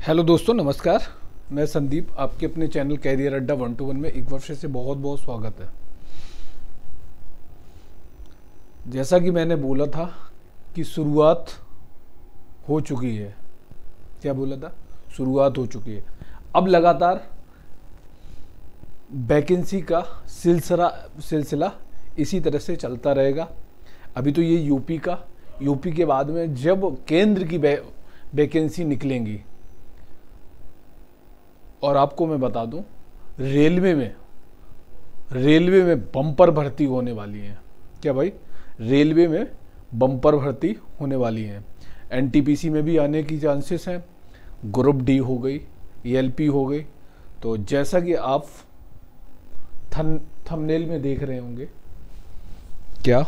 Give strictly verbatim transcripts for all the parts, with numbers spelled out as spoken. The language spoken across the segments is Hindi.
हेलो दोस्तों, नमस्कार। मैं संदीप, आपके अपने चैनल कैरियर अड्डा वन टू वन में एक बार फिर से बहुत बहुत स्वागत है। जैसा कि मैंने बोला था कि शुरुआत हो चुकी है। क्या बोला था? शुरुआत हो चुकी है। अब लगातार वैकेंसी का सिलसिला सिलसिला इसी तरह से चलता रहेगा। अभी तो ये यूपी का, यूपी के बाद में जब केंद्र की वैकेंसी निकलेंगी, और आपको मैं बता दूं, रेलवे में रेलवे में बम्पर भर्ती होने वाली है। क्या भाई? रेलवे में बम्पर भर्ती होने वाली है। एनटीपीसी में भी आने की चांसेस हैं। ग्रुप डी हो गई, ईएलपी हो गई। तो जैसा कि आप थन थंबनेल में देख रहे होंगे, क्या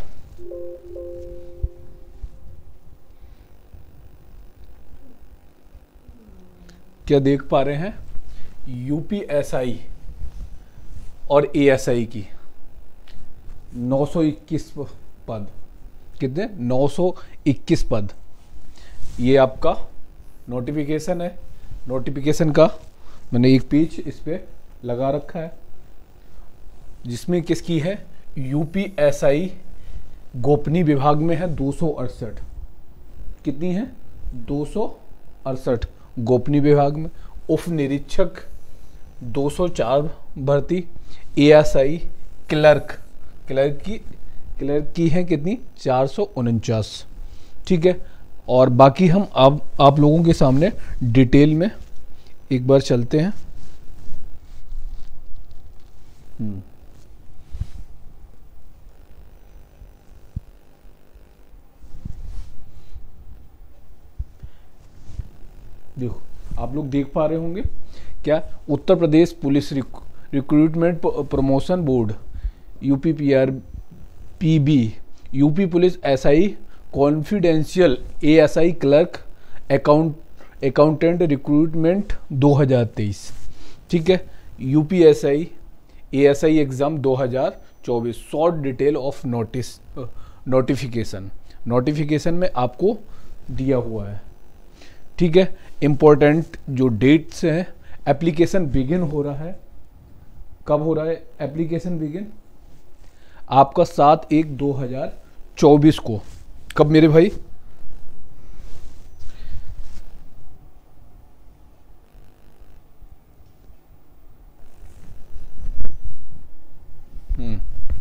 क्या देख पा रहे हैं? यूपीएसआई और एएसआई की नौ सौ इक्कीस पद। कितने? नौ सौ इक्कीस पद। ये आपका नोटिफिकेशन है। नोटिफिकेशन का मैंने एक पेज इस पे लगा रखा है, जिसमें किसकी है? यूपीएसआई गोपनीय विभाग में है दो सौ अड़सठ। कितनी है? दो सौ अड़सठ गोपनीय विभाग में। उप निरीक्षक दो सौ चार भर्ती। एएसआई क्लर्क क्लर्क की क्लर्क की है कितनी? चार सौ उनचास। ठीक है। और बाकी हम आप आप लोगों के सामने डिटेल में एक बार चलते हैं। हम्म देखो, आप लोग देख पा रहे होंगे क्या? Uttar Pradesh police recruitment promotion board, UP PR PB, UP police SI confidential, ASI clerk, account accountant recruitment दो हज़ार तेईस। ठीक है। यूपीएसआई एएसआई एग्जाम दो हज़ार चौबीस। Short detail of notice notification notification में आपको दिया हुआ है। ठीक है। इम्पोर्टेंट जो डेट्स हैं, एप्लीकेशन बिगिन हो रहा है। कब हो रहा है एप्लीकेशन बिगिन? आपका सात एक दो हजार चौबीस को। कब मेरे भाई? हम्म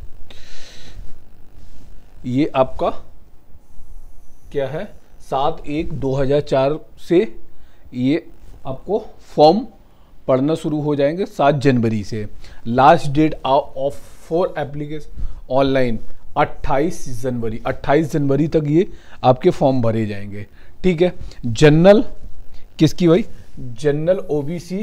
ये आपका क्या है? सात एक दो हजार चार से ये आपको फॉर्म पढ़ना शुरू हो जाएंगे सात जनवरी से। Last date of for application online अट्ठाईस जनवरी। अट्ठाईस जनवरी तक ये आपके फॉर्म भरे जाएंगे। ठीक है। जनरल किसकी भाई? जनरल ओबीसी,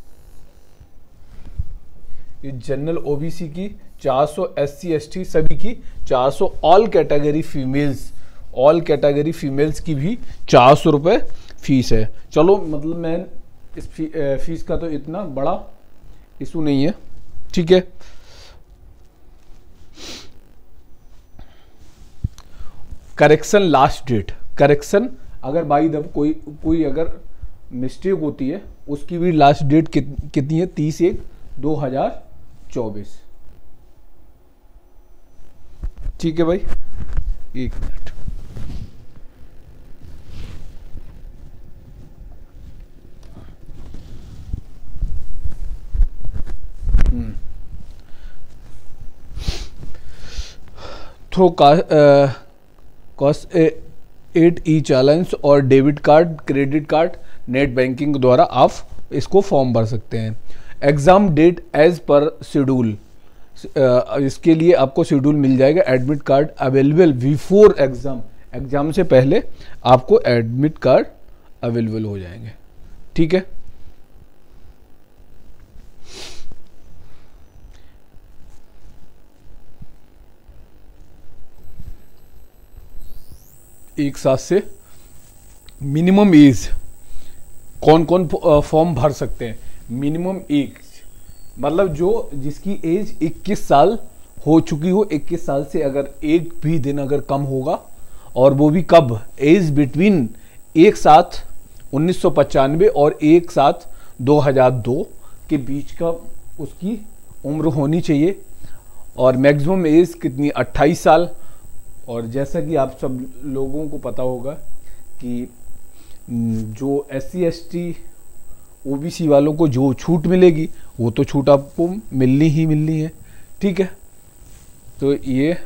ये जनरल ओबीसी की चार सौ, एससी एसटी सभी की चार सौ, all category females all category females की भी चार सौ रुपये फीस है। चलो, मतलब मैं इस फी, फीस का तो इतना बड़ा इशू नहीं है। ठीक है। करेक्शन लास्ट डेट, करेक्शन अगर बाई द कोई कोई अगर मिस्टेक होती है, उसकी भी लास्ट डेट कित, कितनी है? तीस एक दो हजार चौबीस। ठीक है भाई, एक minute. Through cost at e challenge और debit card, credit card, net banking द्वारा आप इसको फॉर्म भर सकते हैं। Exam date as per schedule, इसके लिए आपको शेड्यूल मिल जाएगा। Admit card available before exam, exam से पहले आपको एडमिट कार्ड अवेलेबल हो जाएंगे। ठीक है। एक साथ से मिनिमम एज कौन कौन फॉर्म भर सकते हैं? मिनिमम एज मतलब जो जिसकी एज इक्कीस साल हो चुकी हो, इक्कीस साल से अगर एक भी दिन अगर कम होगा, और वो भी कब? एज बिटवीन एक साथ उन्नीस सौ पचानवे और एक साथ दो हज़ार दो के बीच का उसकी उम्र होनी चाहिए। और मैक्सिमम एज कितनी, अट्ठाईस साल। और जैसा कि आप सब लोगों को पता होगा कि जो S C S T O B C वालों को जो छूट मिलेगी वो तो छूट आपको मिलनी ही मिलनी है, ठीक है। तो ये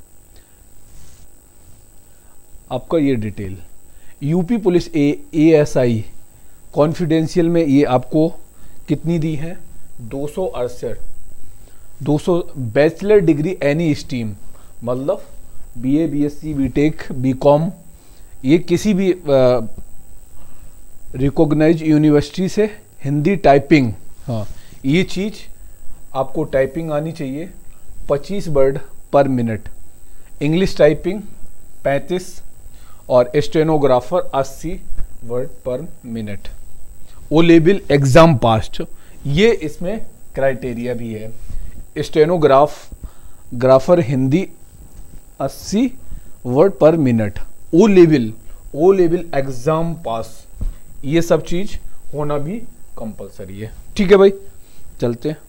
आपका ये detail UP police A S I confidential में ये आपको कितनी दी है, दो सौ अड़सठ दो सौ बैचलर डिग्री एनी स्ट्रीम, मतलब B A B S C B tech B com, ये किसी भी रिकॉग्नाइज यूनिवर्सिटी से हिंदी टाइपिंग, हाँ ये चीज़ आपको टाइपिंग आनी चाहिए पच्चीस word per minute, English typing पैंतीस और स्टेनोग्राफर अस्सी word per minute. O level exam passed, ये इसमें क्राइटेरिया भी है। स्टेनोग्राफ ग्राफर हिंदी अस्सी word per minute, O level O level exam pass, ये सब चीज़ होना भी कंपलसरी है, ठीक है भाई। चलते हैं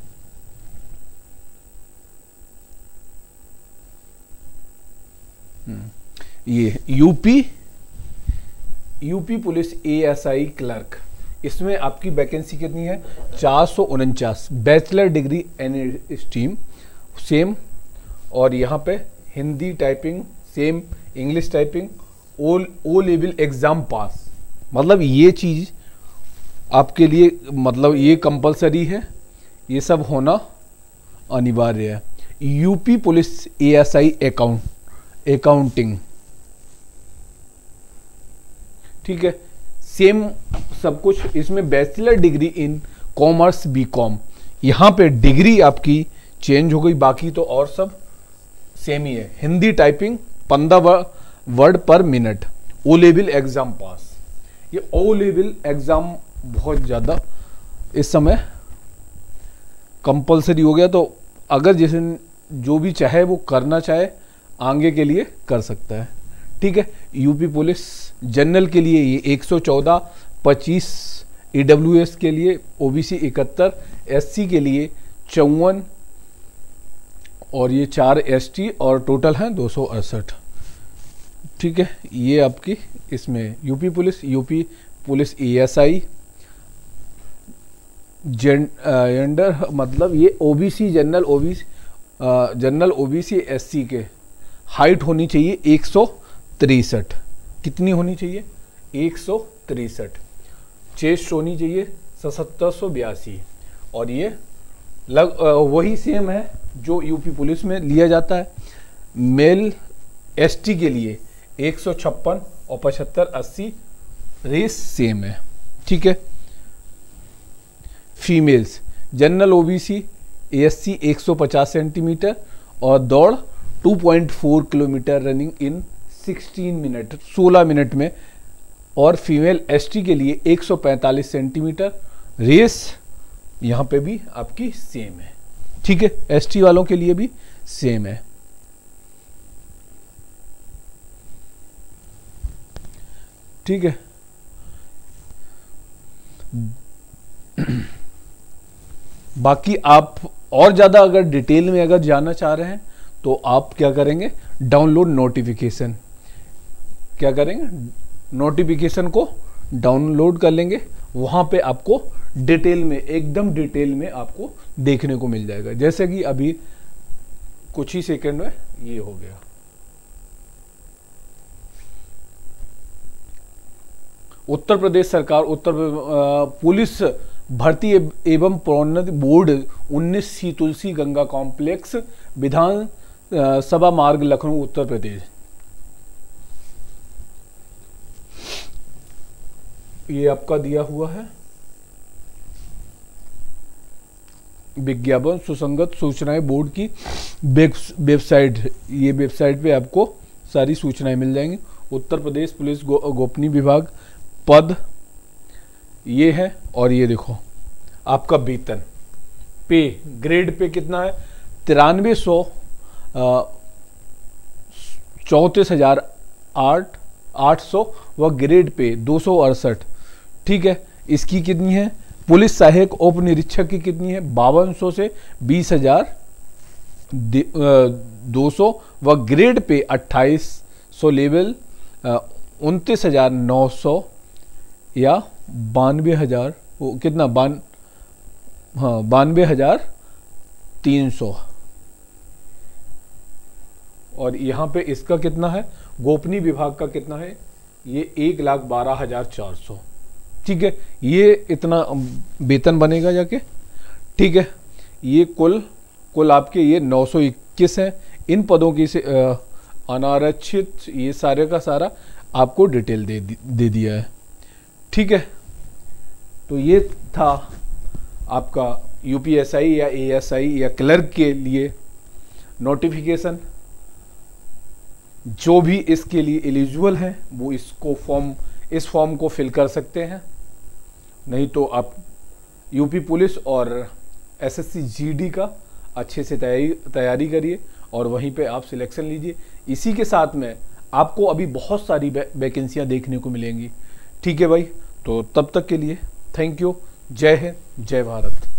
ये UP UP police A S I clerk, इसमें आपकी वैकेंसी कितनी है, चार सौ उनचास, bachelor degree any stream same, और यहाँ पे Hindi typing same, English typing, O O level exam pass, मतलब ये चीज़ आपके लिए, मतलब ये कंपलसरी है, ये सब होना अनिवार्य है। UP police A S I account accounting, ठीक है, सेम सब कुछ इसमें, bachelor degree in commerce B com, यहाँ पे डिग्री आपकी चेंज हो गई, बाकी तो और सब सेम ही है। हिंदी टाइपिंग पंद्रह word per minute, O level exam pass, ये ओ लेवल एग्ज़ाम बहुत ज़्यादा इस समय कंपलसरी हो गया, तो अगर जैसे जो भी चाहे वो करना चाहे आगे के लिए कर सकता है, ठीक है। यूपी पुलिस जनरल के लिए ये एक सौ चौदह, पच्चीस ई डब्ल्यू एस के लिए, ओ बी सी इकहत्तर, एस सी के लिए चौवन और ये चार एस टी, और टोटल हैं दो सौ अड़सठ, ठीक है। ये आपकी इसमें UP police UP police A S I gender, मतलब ये O B C general O B C general O B C S C के हाइट होनी चाहिए एक सौ तिरसठ, कितनी होनी चाहिए, एक सौ तिरसठ, चेस्ट होनी चाहिए सतहत्तर सौ बयासी, और ये लग वही सेम है जो यूपी पुलिस में लिया जाता है। मेल एसटी के लिए एक सौ छप्पन और पचहत्तर अस्सी रेस सेम है, ठीक है। फीमेल्स जनरल ओबीसी एएससी एक सौ पचास सेंटीमीटर और दौड़ दो पॉइंट चार किलोमीटर रनिंग इन सोलह मिनट सोलह मिनट में, और फीमेल एसटी के लिए एक सौ पैंतालीस सेंटीमीटर, रेस यहाँ पे भी आपकी सेम है, ठीक है। एसटी वालों के लिए भी सेम है, ठीक है। बाकी आप और ज़्यादा अगर डिटेल में अगर जानना चाह रहे हैं तो आप क्या करेंगे, डाउनलोड नोटिफिकेशन, क्या करेंगे, नोटिफिकेशन को डाउनलोड कर लेंगे, वहाँ पे आपको डिटेल में, एकदम डिटेल में आपको देखने को मिल जाएगा। जैसे कि अभी कुछ ही सेकंड में ये हो गया। उत्तर प्रदेश सरकार उत्तर पुलिस भर्ती एवं प्रोन्नति बोर्ड उन्नीस सी तुलसी गंगा कॉम्प्लेक्स विधान सभा मार्ग लखनऊ उत्तर प्रदेश, ये आपका दिया हुआ है विज्ञापन सुसंगत सूचनाएं बोर्ड की वेबसाइट, ये वेबसाइट पे आपको सारी सूचनाएं मिल जाएंगी। उत्तर प्रदेश पुलिस गो, गोपनीय विभाग पद ये है, और ये देखो आपका वेतन पे ग्रेड पे कितना है, तिरानवे सौ चौंतीस हजार आठ आठ सौ व ग्रेड पे दो सौ अड़सठ ठीक है, इसकी कितनी है? पुलिस सहायक उप निरीक्षक की कितनी है? बावन सौ से बीस हजार दो सौ व ग्रेड पे अट्ठाईस सौ लेवल उनतीस हजार नौ सौ या बानवे हजार वो कितना बान हाँ बानवे हजार तीन सौ। और यहाँ पे इसका कितना है? गोपनीय विभाग का कितना है? ये एक लाख बारह हजार चार सौ। ठीक है, ये इतना वेतन बनेगा जाके। ठीक है, ये कुल कुल आपके ये नौ सौ इक्कीस है। इन पदों की से अनारक्षित ये सारे का सारा आपको डिटेल दे दे दिया है। ठीक है, तो ये था आपका यूपीएसआई या एएसआई या क्लर्क के लिए नोटिफिकेशन। जो भी इसके लिए एलिजिबल हैं वो इसको फॉर्म इस फॉर्म को फिल कर सकते हैं, नहीं तो आप यूपी पुलिस और एसएससी जीडी का अच्छे से तैयारी तैयारी करिए और वहीं पे आप सिलेक्शन लीजिए। इसी के साथ में आपको अभी बहुत सारी वैकेंसियां देखने को मिलेंगी। ठीक है भाई, तो तब तक के लिए थैंक यू। जय हिंद, जय भारत।